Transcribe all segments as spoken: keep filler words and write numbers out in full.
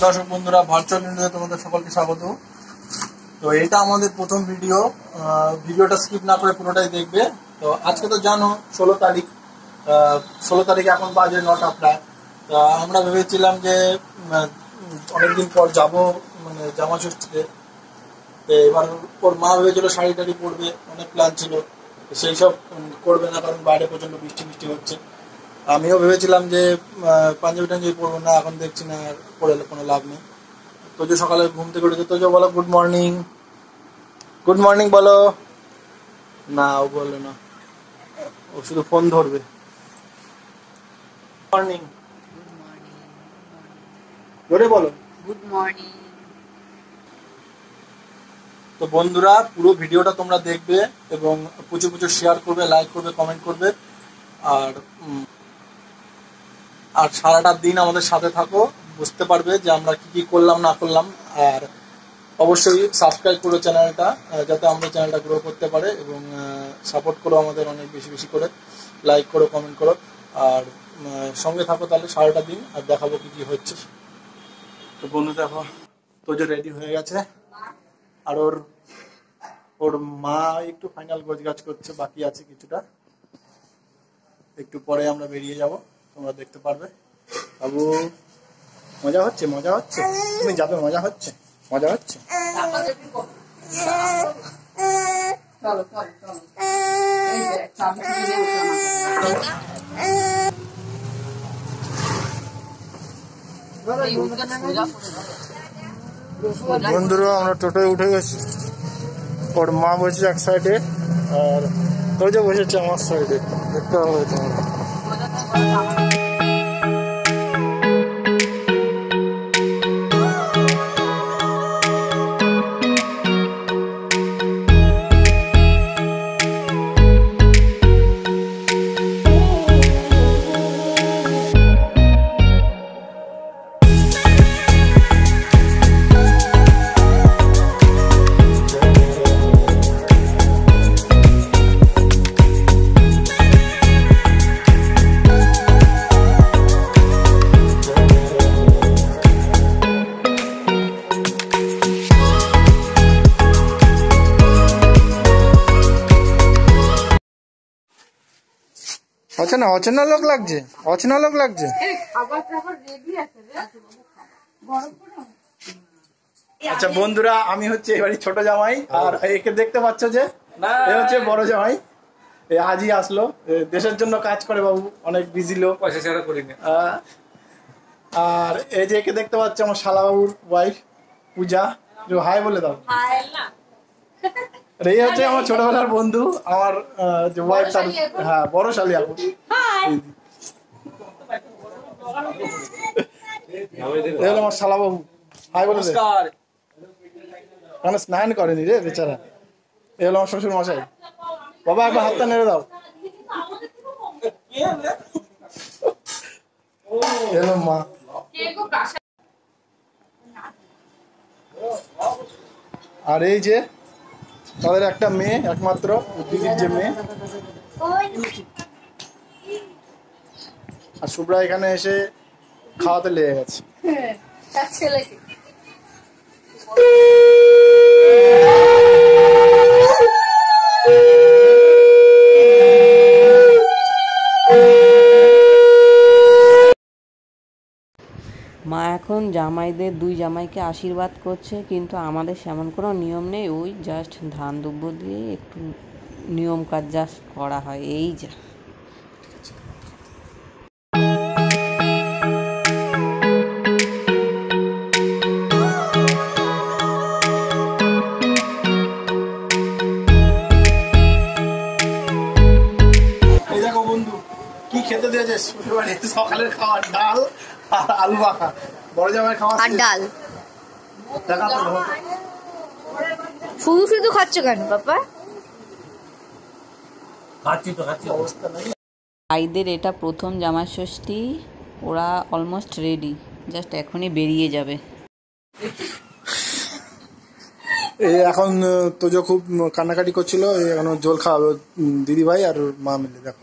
দর্শক বন্ধুরা, ভার্চুয়াল ইন্ডিয়াতে তোমাদের সকলকে স্বাগত। তো এটা আমাদের প্রথম ভিডিও, ভিডিওটা স্কিপ না করে পুরোটাই দেখবে। তো আজকে তো জানো ষোলো তারিখ, ষোলো তারিখে এখন বাজে নটা প্রায়। তা আমরা ভেবেছিলাম যে অনেকদিন পর যাব মানে জামা ষষ্ঠীতে। তো এবার ওর মা ভেবেছিল শাড়ি টাড়ি পরবে, অনেক প্ল্যান ছিল, সেই সব করবে না কারণ বাইরে প্রচণ্ড বৃষ্টি বৃষ্টি হচ্ছে। আমিও ভেবেছিলাম যে পাঞ্জাবি টাঞ্জাবি পরবো না, এখন দেখছি না পরে কোনো লাভ নেই। তোজো সকালে ঘুম থেকে উঠেছে, তোজো বলো গুড মর্নিং, গুড মর্নিং বলো। না ও বললো না, ও শুধু ফোন ধরবে। মর্নিং, জোরে বলো গুড মর্নিং। তো বন্ধুরা, পুরো ভিডিওটা তোমরা দেখবে এবং প্রচুর প্রচুর শেয়ার করবে, লাইক করবে, কমেন্ট করবে। আর আর সারাটা দিন আমাদের সাথে থাকো, বুঝতে পারবে যে আমরা কি কি করলাম না করলাম। আর অবশ্যই সাবস্ক্রাইব করো চ্যানেলটা, যাতে আমরা চ্যানেলটা গ্রো করতে পারে, এবং সাপোর্ট করো আমাদের অনেক বেশি বেশি করে, লাইক করো, কমেন্ট করো। আর সঙ্গে থাকো তাহলে সারাটা দিন, আর দেখাবো কি কি হচ্ছে। তো বন্ধু দেখো, তোজো রেডি হয়ে গেছে, আর ওর ওর মা একটু ফাইনাল গোছগাছ করছে, বাকি আছে কিছুটা। একটু পরে আমরা বেরিয়ে যাব, তোমরা দেখতে পারবে। বাবু মজা হচ্ছে, মজা হচ্ছে, তুমি যাবে, মজা হচ্ছে, মজা হচ্ছে। বন্ধুরা, আমরা টোটোয় উঠে গেছি, ওর মা বসেছে এক সাইডে আর তোজো বসেছে আমার সাইডে, দেখতে হবে তোমার। অচেনা অচেনা লোক লাগছে, অচেনা লোক লাগছে। আচ্ছা বন্ধুরা, আমি হচ্ছে এবারই ছোট জামাই, আর একে দেখতে পাচ্ছ যে এ হচ্ছে বড় জামাই। আজই আসলো, দেশের জন্য কাজ করে বাবু, অনেক বিজি লোক, পয়সা ছাড়া করি না। আর এই যে একে দেখতে পাচ্ছ আমার শালা বাবুর ওয়াইফ পূজা, হাই বলে দাও। এই হচ্ছে আমার ছোটবেলার বন্ধু, আমার যে ওয়াইফ, তার হ্যাঁ বড় শালি আপু। আমার শালা বাবু, হাই বলে দে। মানে স্নান করেনি রে বেচারা। এ হলো আমার শ্বশুর মশাই। বাবা একবার হাতটা নেড়ে দাও। এলো মা। আর এই যে তাদের একটা মেয়ে, একমাত্র দিদির যে মেয়ে। আর শুভ্রা এখানে এসে খাওয়াতে লেগে গেছে। মা এখন জামাইদের দুই জামাইকে আশীর্বাদ করছে, কিন্তু আমাদের সেমন কোনো নিয়ম নেই, ওই জাস্ট ধান দুব্য দিয়ে একটু নিয়ম কাজ জাস্ট করা হয়, এই যা। এই দেখো বন্ধু, কি খেতে দিয়েছে শ্বশুরবাড়ি, সকালের খাবার ডাল আর আলু মাখা। বড় জামাই খাওয়া আর ডাল। শুধু শুধু খাচ্ছ কেন বাবা? খাচ্ছি তো, খাচ্ছি, অবস্থা নাই। ভাইদের এটা প্রথম জামাই ষষ্ঠী, ওরা অলমোস্ট রেডি, জাস্ট এখনই বেরিয়ে যাবে। এই এখন তোজো খুব কান্নাকাটি করছিল, এখন জল খাওয়াবে দিদি ভাই আর মা মিলে। দেখো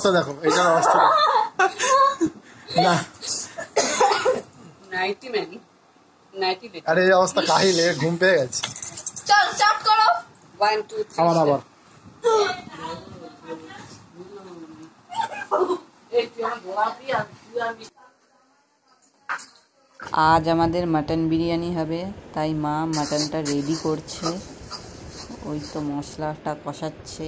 অবস্থা দেখো, এটার অবস্থা না নাইটি ম্যাগি নাইটি দেখো। আরে এই অবস্থা কাহিলে ঘুম পেয়ে গেছে। চল স্টার্ট করো। ওয়ান টু থ্রি আবার আবার আজ আমাদের মাটন বিরিয়ানি হবে, তাই মা মাটনটা রেডি করছে। ওই তো মশলাটা কষাচ্ছে,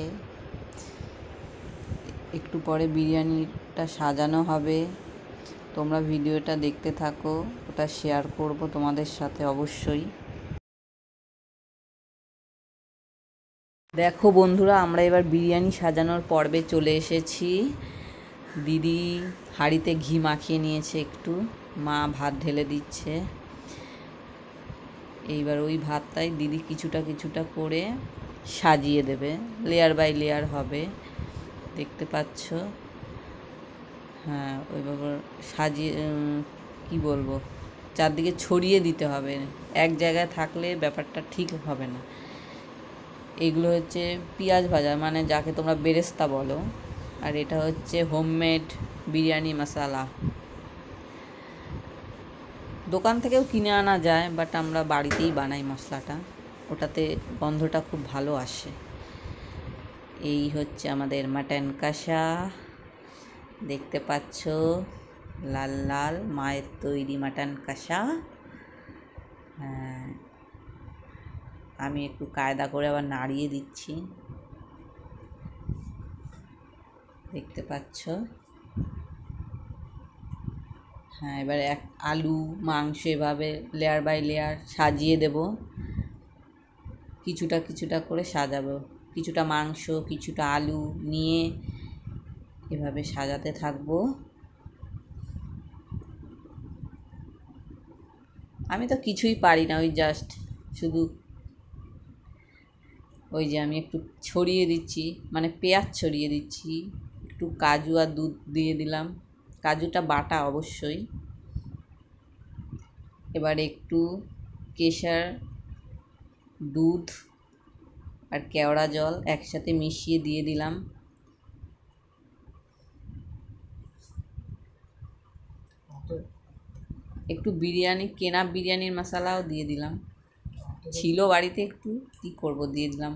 একটু পরে বিরিয়ানিটা সাজানো হবে। তোমরা ভিডিওটা দেখতে থাকো, ওটা শেয়ার করব তোমাদের সাথে অবশ্যই। দেখো বন্ধুরা, আমরা এবার বিরিয়ানি সাজানোর পর্বে চলে এসেছি। দিদি হাঁড়িতে ঘি মাখিয়ে নিয়েছে একটু, মা ভাত ঢেলে দিচ্ছে। এইবার ওই ভাতটাই দিদি কিছুটা কিছুটা করে সাজিয়ে দেবে, লেয়ার বাই লেয়ার হবে, দেখতে পাচ্ছ। হ্যাঁ, ওইভাবে সাজিয়ে কি বলবো, চারদিকে ছড়িয়ে দিতে হবে, এক জায়গায় থাকলে ব্যাপারটা ঠিক হবে না। এগুলো হচ্ছে পেঁয়াজ ভাজা, মানে যাকে তোমরা বেরেস্তা বলো, আর এটা হচ্ছে হোমমেড বিরিয়ানি মশলা। দোকান থেকেও কিনে আনা যায়, বাট আমরা বাড়িতেই বানাই মশলাটা, ওটাতে গন্ধটা খুব ভালো আসে। এই হচ্ছে আমাদের মাটন কষা, দেখতে পাচ্ছ, লাল লাল মায়ের তৈরি মাটন কষা। হ্যাঁ, আমি একটু কায়দা করে আবার নাড়িয়ে দিচ্ছি, দেখতে পাচ্ছ। হ্যাঁ, এবার এক আলু মাংস এভাবে লেয়ার বাই লেয়ার সাজিয়ে দেব, কিছুটা কিছুটা করে সাজাবো, কিছুটা মাংস কিছুটা আলু নিয়ে এভাবে সাজাতে থাকবো। আমি তো কিছুই পারি না, ওই জাস্ট শুধু ওই যে আমি একটু ছড়িয়ে দিচ্ছি, মানে পেঁয়াজ ছড়িয়ে দিচ্ছি, একটু কাজু আর দুধ দিয়ে দিলাম, কাজুটা বাটা অবশ্যই। এবার একটু কেশর, দুধ আর কেওড়া জল একসাথে মিশিয়ে দিয়ে দিলাম। একটু বিরিয়ানি, কেনা বিরিয়ানির মশলাও দিয়ে দিলাম, ছিল বাড়িতে একটু, কি করব দিয়ে দিলাম।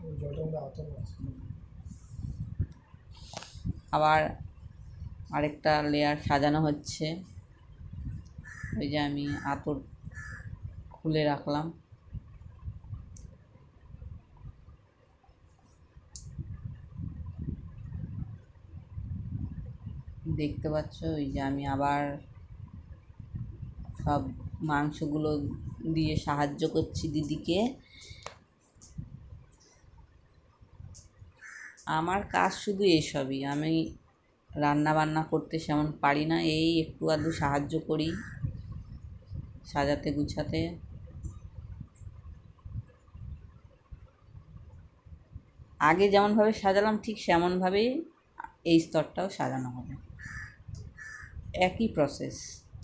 আবার আরেকটা লেয়ার সাজানো হচ্ছে, ওই যে আমি আতর খুলে রাখলাম। দেখতে পাচ্ছ, ওই যে আমি আবার সব মাংসগুলো দিয়ে সাহায্য করছি দিদিকে। আমার কাজ শুধু এসবই, আমি রান্না বান্না করতে সেমন পারি না, এই একটু আধটু সাহায্য করি সাজাতে গুছাতে। আগে যেমনভাবে সাজালাম ঠিক সেমনভাবেই এই স্তরটাও সাজানো হবে, একই প্রসেস,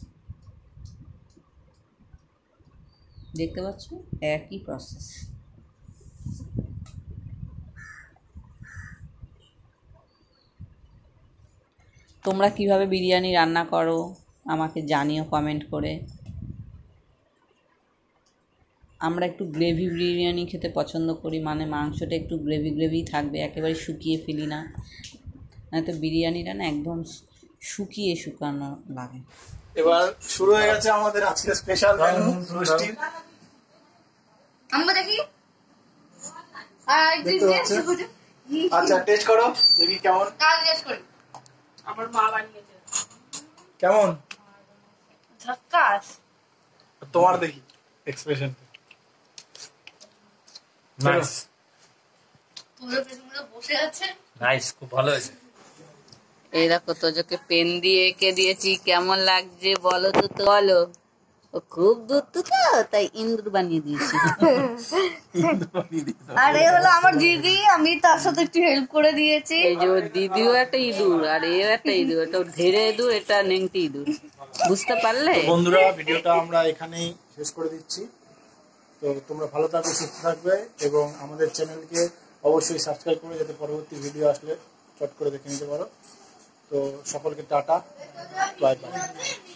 দেখতে পাচ্ছ, একই প্রসেস। তোমরা কিভাবে বিরিয়ানি রান্না করো আমাকে জানিও কমেন্ট করে। আমরা একটু গ্রেভি বিরিয়ানি খেতে পছন্দ করি, মানে মাংসটা একটু গ্রেভি গ্রেভি থাকবে, একেবারে শুকিয়ে ফেলি না, নয়তো বিরিয়ানিটা না একদম শুকিয়ে শুকানো লাগে। এবার শুরু হয়ে গেছে আমাদের আজকে স্পেশাল মেনু রোস্টি। আমরা দেখি আর দেখতে পাচ্ছ? আচ্ছা টেস্ট করো দেখি কেমন। কাজ টেস্ট করি। আমার মা বানিয়েছে। কেমন? ঝাক্কাস। তোমার দেখি এক্সপ্রেশন। নাইস। পুরো পেছনে বসে আছে। নাইস, খুব ভালো হয়েছে। এই দেখো, তোজোকে পেন দিয়ে এঁকে দিয়েছি, কেমন লাগছে বলো তো, তো বলো। ও খুব দুষ্টু তো, তাই ইন্দুর বানিয়ে দিয়েছি। আরে হলো আমার দিদি, আমি তার সাথে একটু হেল্প করে দিয়েছি। এই যে ওর দিদিও একটা ইঁদুর, আর এও একটা ইঁদুর, এটা ঢেরে ইঁদুর, এটা নেংটি ইঁদুর, বুঝতে পারলে? বন্ধুরা, ভিডিওটা আমরা এখানেই শেষ করে দিচ্ছি। তো তোমরা ভালো থাকবে, সুস্থ থাকবে, এবং আমাদের চ্যানেলকে অবশ্যই সাবস্ক্রাইব করে যাতে পরবর্তী ভিডিও আসলে চট করে দেখে নিতে পারো। তো সকলকে টাটা, বাই বাই।